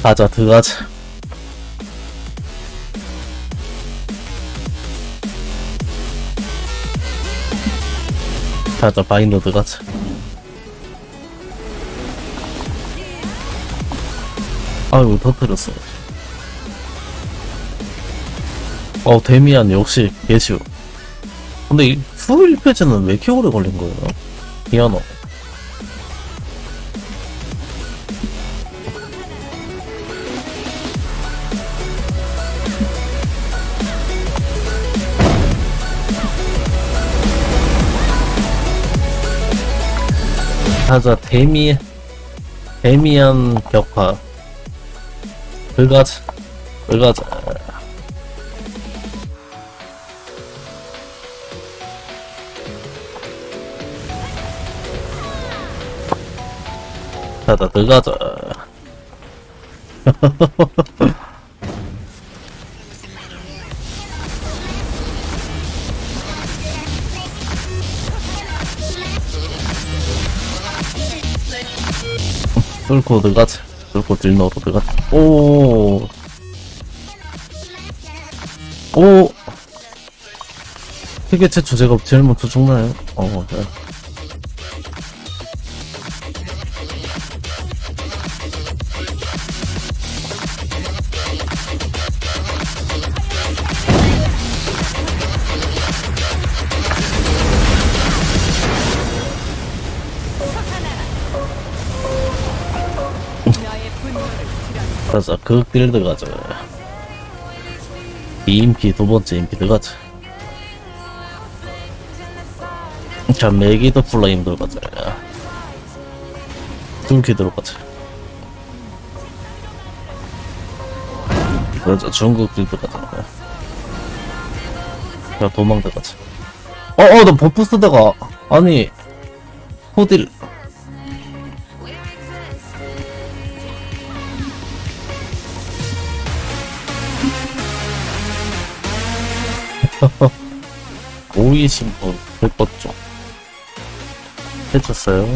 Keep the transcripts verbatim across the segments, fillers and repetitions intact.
가자 들어가자. 가자 바인더 들어가자. 아이고 터뜨렸어. 어 데미안 역시 개쉬워. 근데 이 후 일 페이지는 왜 이렇게 오래 걸린 거예요? 미안해. 가자 데미 데미안 격파. 들어가자 들어가자. 가자 들어가자. 뚫고 들어가자. 뚫고 딜너로 들어가자. 오. 오. 세계 최초 제가 제일 먼저 죽나요? 어, 네. 가자 극딜 들어가자. 이인피 두번째 인피 들어가자. 자 메기더 플레임 들어가자. 뚫기 들어가자. 그러자 중국 딜 들어가자. 자 도망 들어가자. 어어 나 버프 쓰다가 아니 호딜 오이신 분 예뻤죠? 해줬어요.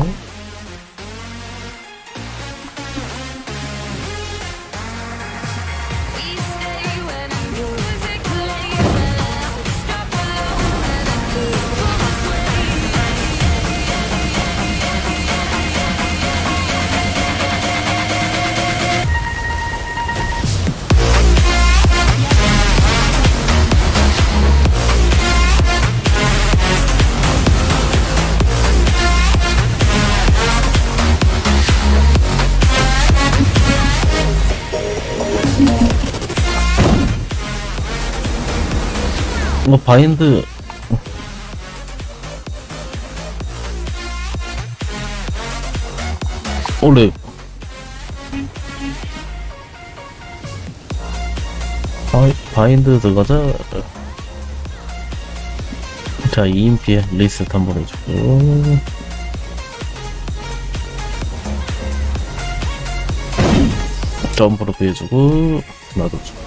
뭐 바인드 원래 바이, 바인드 들어가자. 자 이인피에 리셋 한번 해주고 점프로 피해주고 놔둬주고.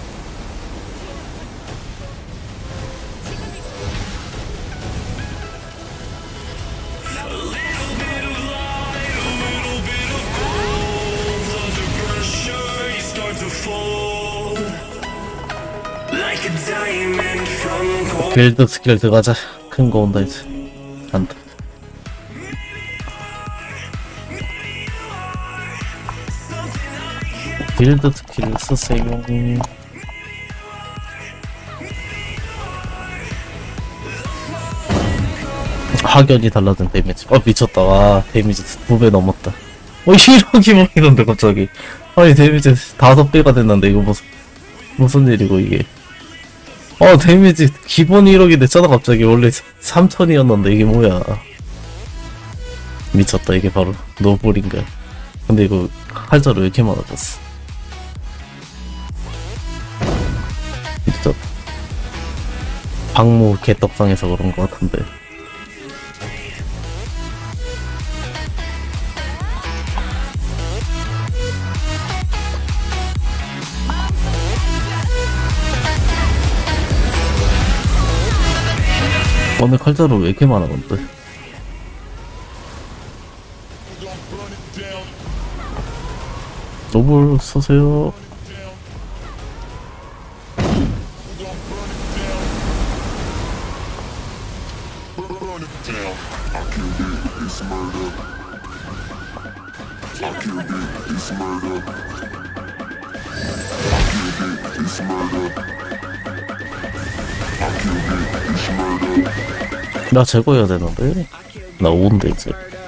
빌드 스킬 들어가자. 큰 거 온다 이제. 간다. 빌드 스킬 쓰세요. 확연히 달라진 데미지. 어 미쳤다. 와 데미지 두 배 넘었다. 어 이러기 먹이던데 갑자기. 아니 데미지 다섯 배가 됐는데 이거 무슨 무슨 일이고 이게. 어 데미지 기본 일억이 됐잖아 갑자기. 원래 삼천이었는데 이게 뭐야. 미쳤다. 이게 바로 노블인가. 근데 이거 칼자루 왜 이렇게 많아졌어. 미쳤다. 박무 개떡상에서 그런 거 같은데. 오늘 칼자루 왜 이렇게 많아 근데. 노블 쏘세요. 나 제거해야 되는데? 나 오인데 이제.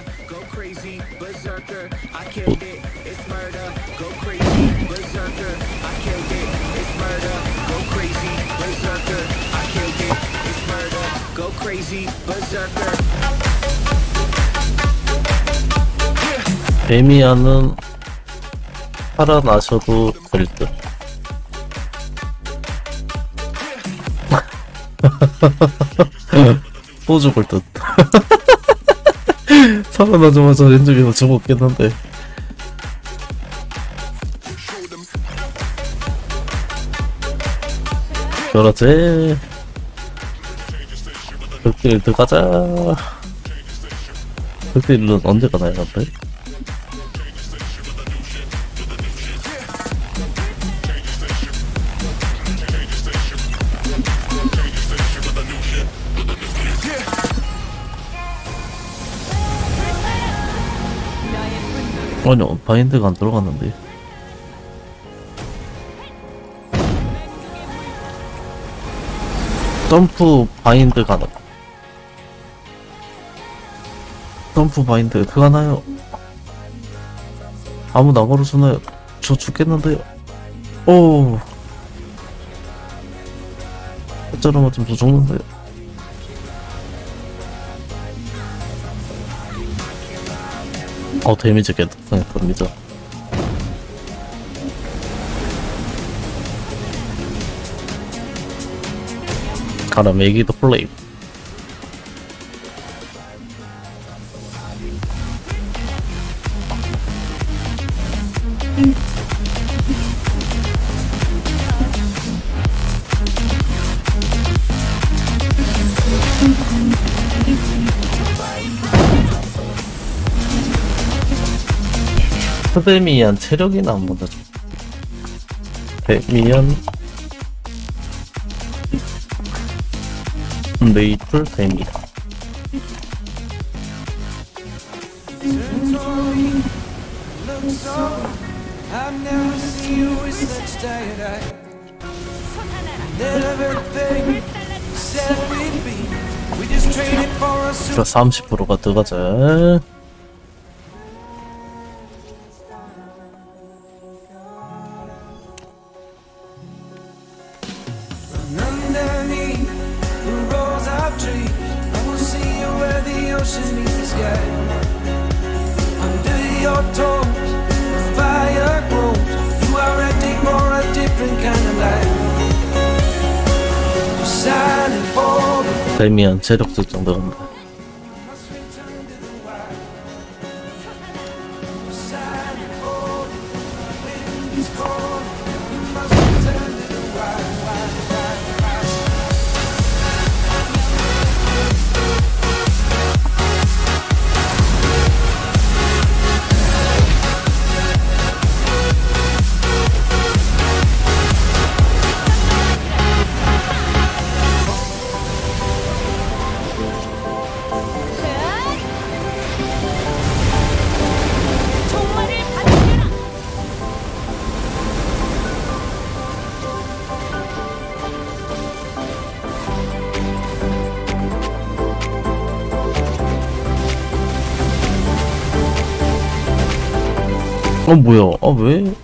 어. 데미안은 살아나셔도 될 듯. 또 죽을 듯. 살아나자마자 왼쪽에서 죽었긴 한데. 그렇지. 극딜 들어가자. 극딜은 언제 가나요, 근데? 아니요, 바인드가 안 들어갔는데. 점프 바인드 가능. 점프 바인드 들어가나요? 아무도 안 걸어주나요? 저 죽겠는데요? 오, 어쩌라면 좀 더 죽는데요? 어, 데미지 괜찮습니다. 가라, 메기드 플레임. 데미안 체력이나 한번 더 줘. 데미안 메이플 데미. 저 삼십 퍼센트가 들어가자. 데미안 체력 설정 들어간다. 어 뭐야? 아 왜?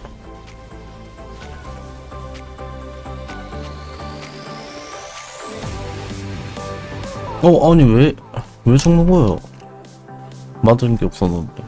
어 아니 왜? 왜 죽는 거야? 맞은 게 없었는데.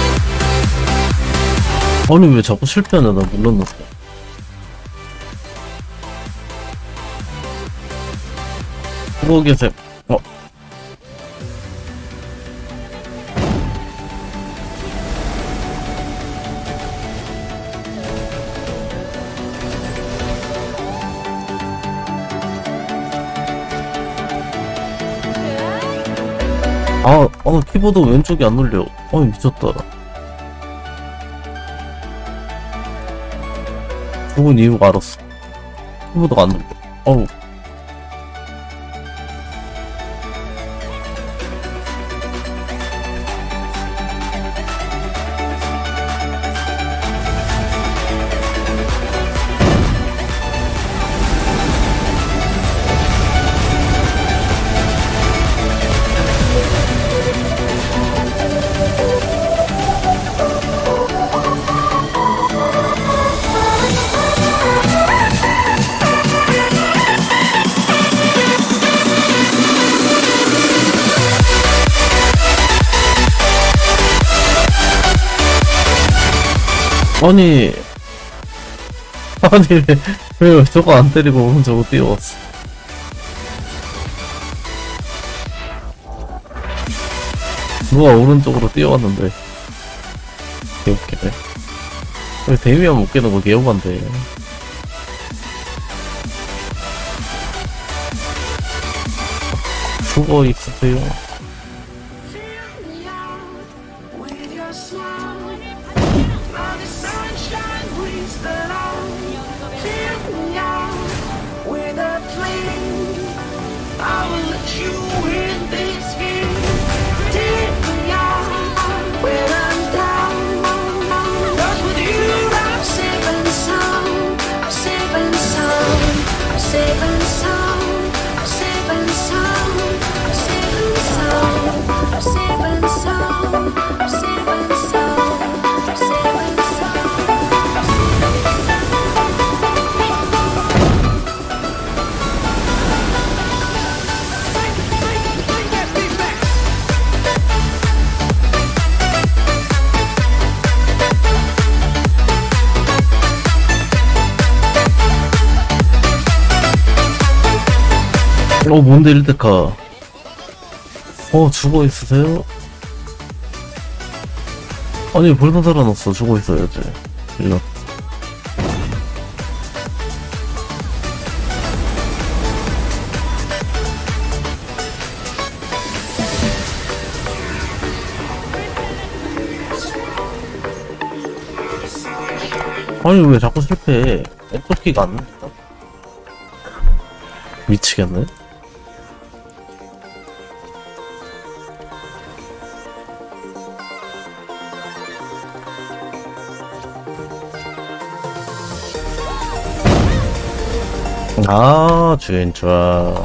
아니 왜 자꾸 실패하냐. 나 몰랐는데. 보고 계셈. 어. 아, 어, 키보드 왼쪽이 안 눌려. 어이, 미쳤다. 죽은 이유가 알았어. 키보드가 안 눌려. 어우. 아니, 아니, 왜, 왜 저거 안 때리고 오른 저거 뛰어왔어? 누가 오른쪽으로 뛰어왔는데. 개웃기네. 왜 데미안 못 깨는 거 개오반데. 죽어 있으세요. 어, 뭔데 일데카. 어, 죽어 있으세요? 아니, 벌써 살아났어. 죽어 있어야지. 일로. 아니, 왜 자꾸 실패해? 엔터키가 안 된다. 미치겠네. 아, 진짜.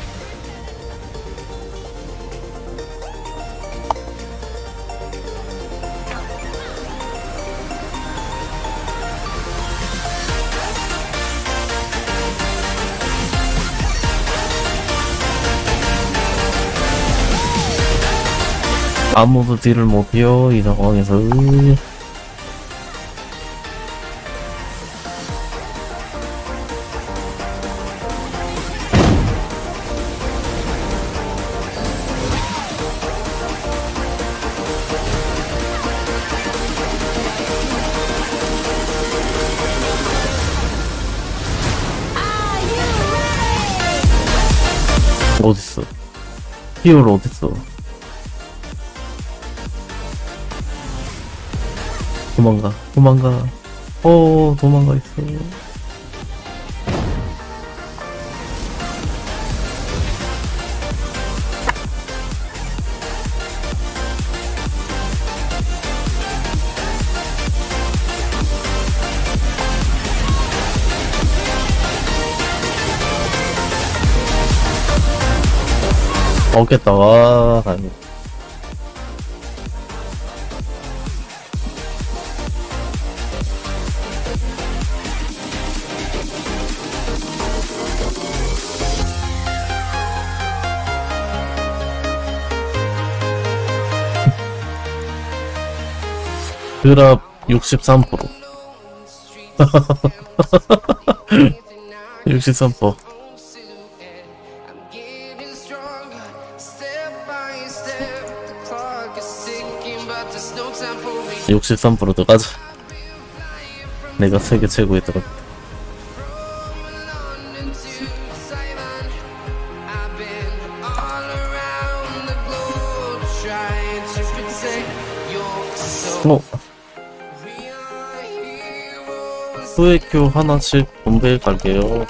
아무도 딜을 못해요, 이 상황에서. 어딨어? 히어로 어딨어? 도망가, 도망가. 어, 도망가 있어. 먹겠다. 와, 아니. 드랍 육십삼 퍼센트. 육십삼 퍼센트. 육십삼 퍼센트 가자. 내가 세계 최고에 들었다. 어? 소액교 하나씩 분배해 갈게요.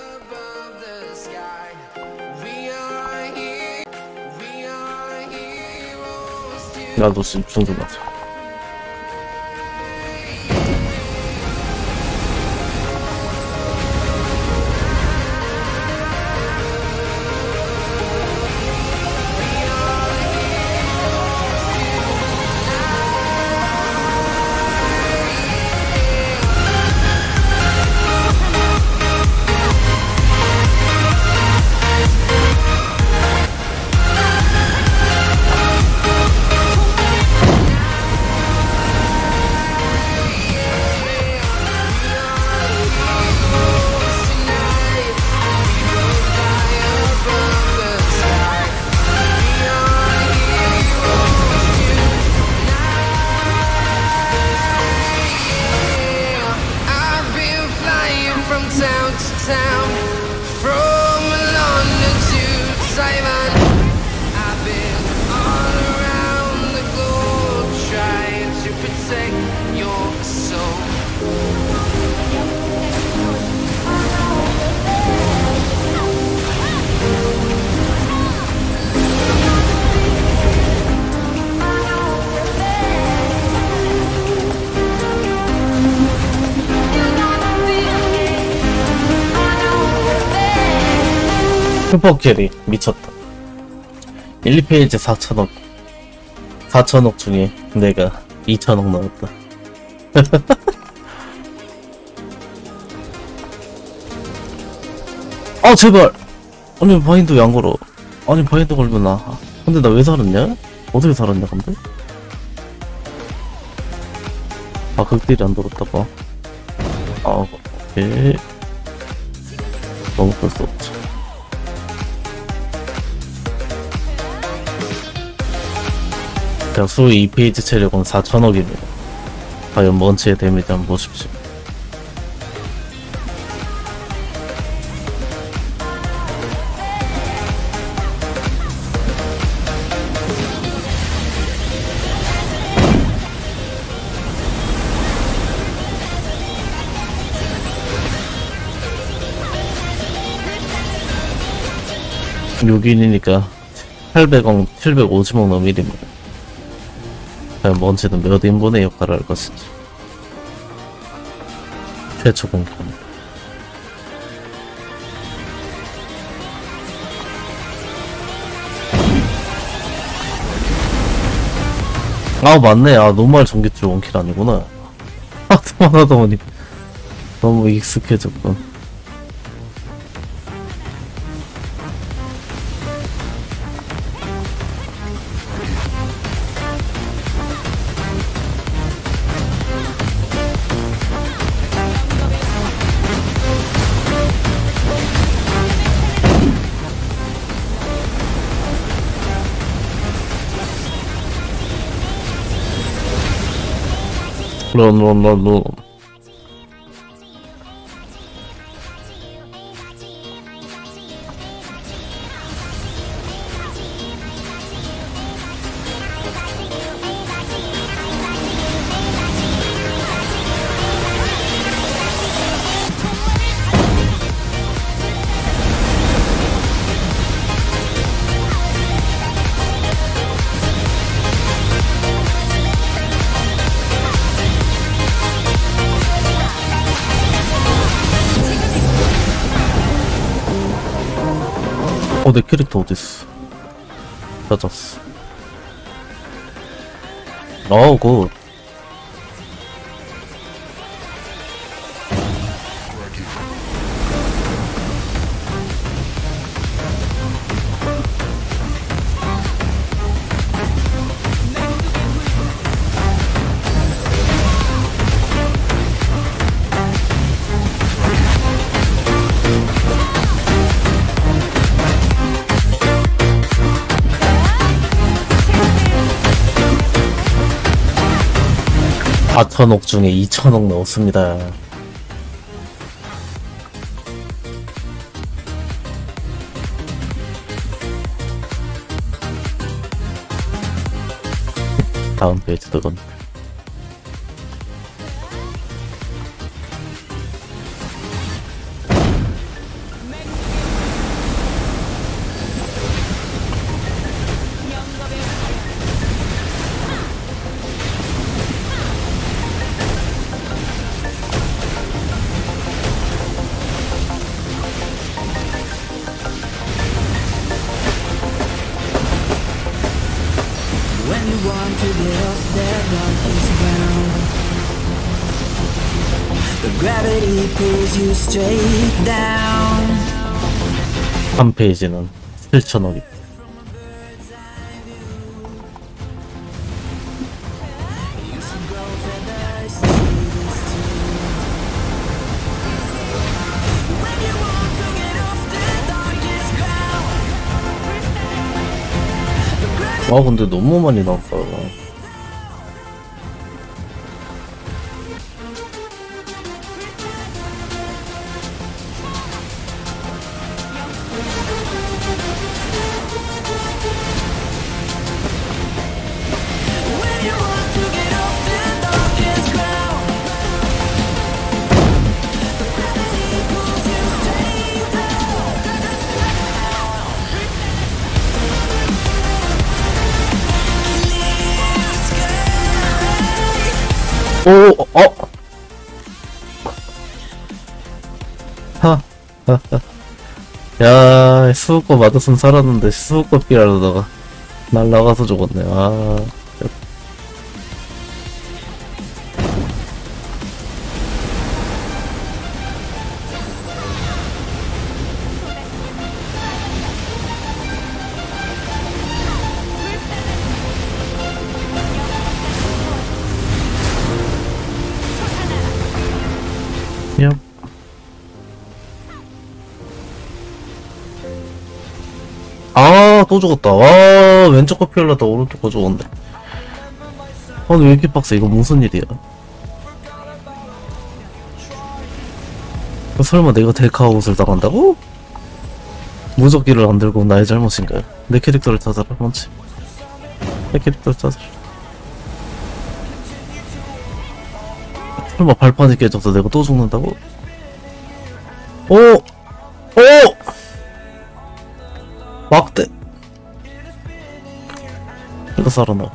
나도 지금 충분하자. 슈퍼캐리 미쳤다. 일, 이 페이지 사천억 사천억 중에 내가 이천억 넣었다. 아 제발. 아니 바인드 왜 안 걸어. 아니 바인드 걸면 나 근데 나 왜 살았냐? 어떻게 살았냐 근데? 아 극딜이 안 들었다 봐. 아 오케이. 너무 볼 수 없지. 자, 수 이 페이지 체력은 사천억입니다. 과연 먼치의 데미지 한번 보십시오. 육 인이니까 팔백억, 칠백오십억 넘일입니다. 과연 먼치는 몇 인분의 역할을 할 것인지. 최초 공개합니다. 아 맞네. 아 노말 전기줄 원킬 아니구나. 하트만 하다 보니 너무 익숙해졌군. 런런런런 어, 내 캐릭터 어딨어? 찾았어. 어우, 굿. 사천억 중에 이천억 넣었습니다. 다음 페이지 들어갑니다. 한 페이지는 칠천억이. 와 근데 너무 많이 나왔다. 오, 어? 하, 하, 하. 야, 수호권 맞았으면 살았는데, 수호권 피하려다가, 날라가서 죽었네, 아. 얍. 아, 또 죽었다. 와, 왼쪽 거 피하려다 오른쪽 거 죽었네. 아니, 왜 이렇게 빡세? 이거 무슨 일이야? 설마 내가 데카아웃을 당한다고? 무적기를 안 들고 나의 잘못인가요? 내 캐릭터를 찾아라, 먼저. 내 캐릭터를 찾아라. 설마 발판이 깨져서 내가 또 죽는다고? 오! 오! 막대! 이거 살아나.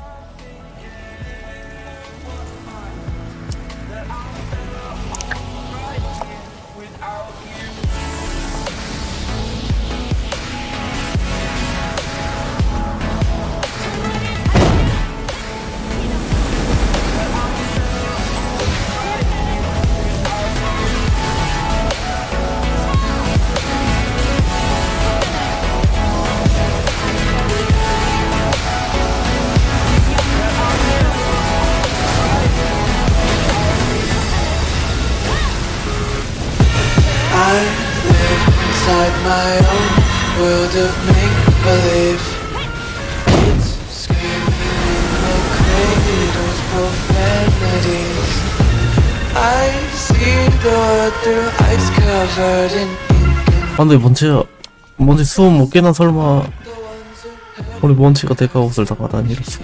My own world of make-believe. Kids screaming in the cradles, profanities. I see the world through ice covered in ink. 아 근데 먼치야, 먼치 수업 못 깨나 설마. 우리 먼치가 데카아웃을 당하다니 이랬어.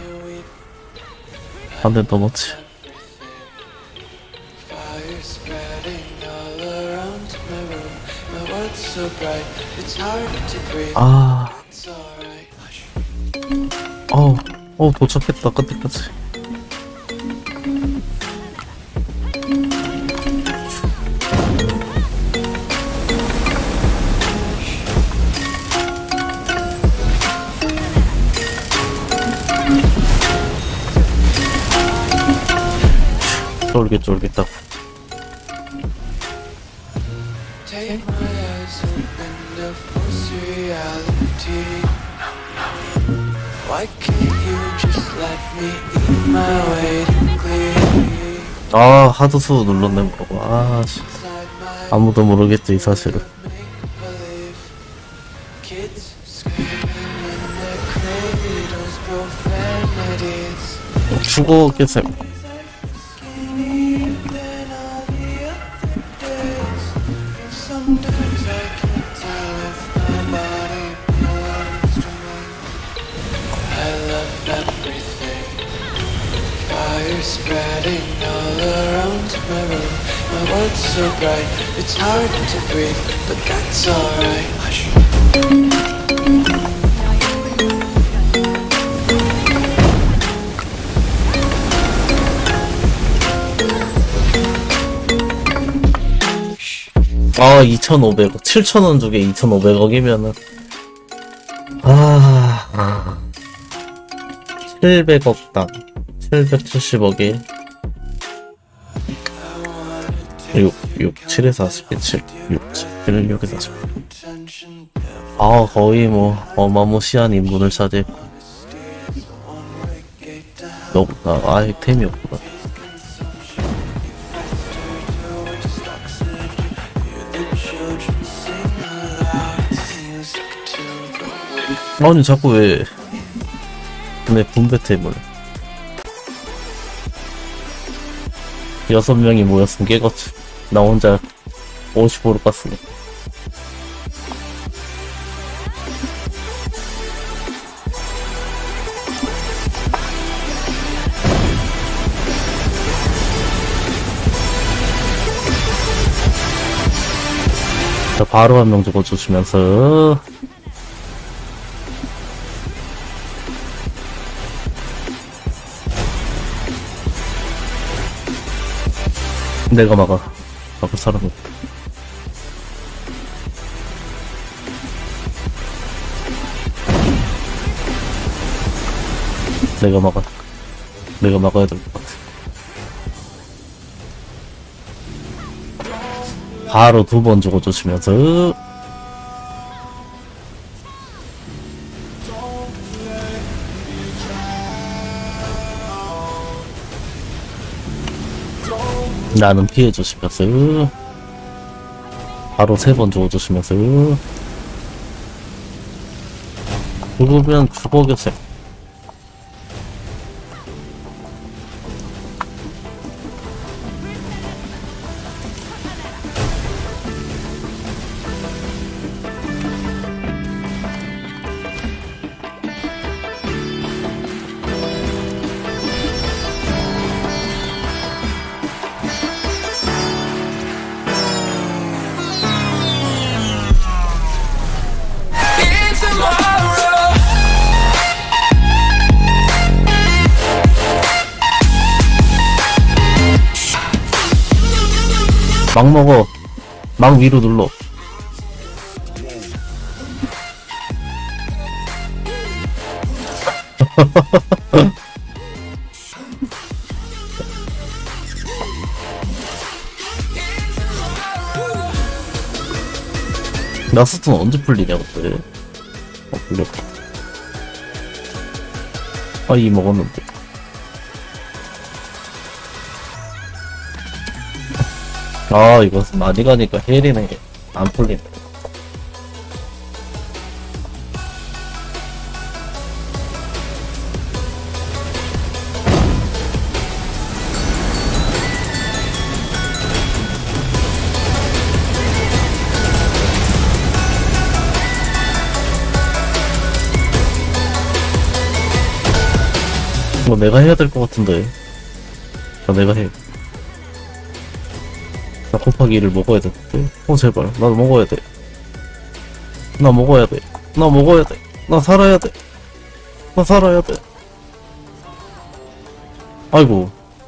안 된다 먼치. 아, 어우, 어우 도착했다 끝에까지. 쫄깃쫄깃하고. 아 하도 수 눌렀네 뭐라고. 아 씨. 아무도 모르겠지 이 사실은. 죽어 깨셈. spreading all around my room. My world's so bright, it's hard to breathe, but that's alright. Hush. 아, 이천오백억. 칠천원 주게 이천오백억이면은. 아, 아. 칠백억당. 칠백칠십억에. 육, 육, 칠에 사십에 칠, 육, 칠, 육에 사십. 아, 거의 뭐, 어마무시한 인분을 차지했고. 너무, 아, 아예 템이 없구나. 아니 자꾸 왜 내 분배템을 여섯 명이 모였으면 깨겠지. 나 혼자 오십 프로 깠으니까. 자, 바로 한 명 적어주시면서 내가 막아. 막을 사람은 없다. 내가 막아. 내가 막아야 될 것 같아. 바로 두 번 적어주시면서 나는 피해주시면서 바로 세 번 적어주시면서 죽으면 죽어겠어요. 막 먹어. 막 위로 눌러. 라스트는 언제 풀리냐 그때. 어 풀렸다. 아 이 먹었는데. 아 이거 많이 가니까 헬이네. 안 풀리네. 뭐 내가 해야 될 것 같은데. 아, 내가 해. 나 곱하기 일을 먹어야 되는데. 어 제발 나도 먹어야 돼. 나 먹어야 돼. 나 먹어야 돼. 나 살아야 돼. 나 살아야 돼. 아이고.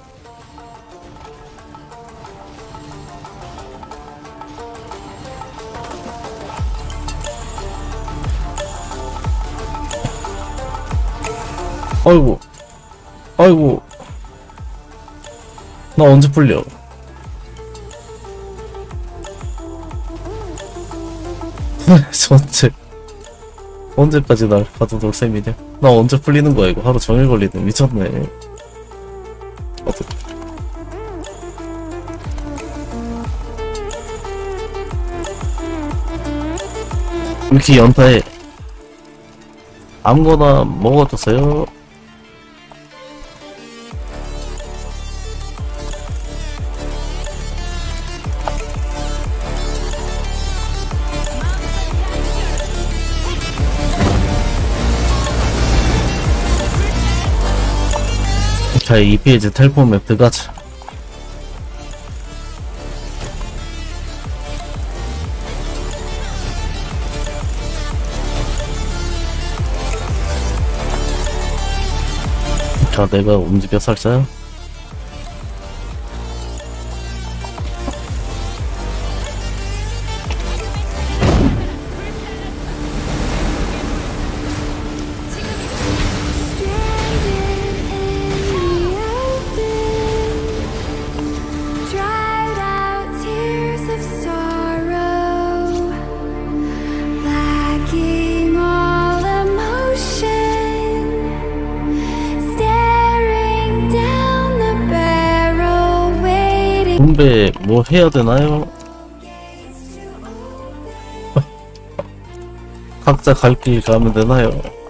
아이고. 아이고. 나 언제 풀려? 언제 언제까지 날 가둬둘 셈이냐? 나 언제 풀리는 거야 이거? 하루 종일 걸리네. 미쳤네. 어떡 이렇게 연타해. 아무거나 먹어주세요. 자, 이 페이지 텔포 맵 들어가자. 자, 내가 움직여 살짝. Dried out tears of sorrow, lacking all emotion, staring down the barrel, waiting. 분배 뭐 해야 되나요? 각자 갈 길 가면 되나요?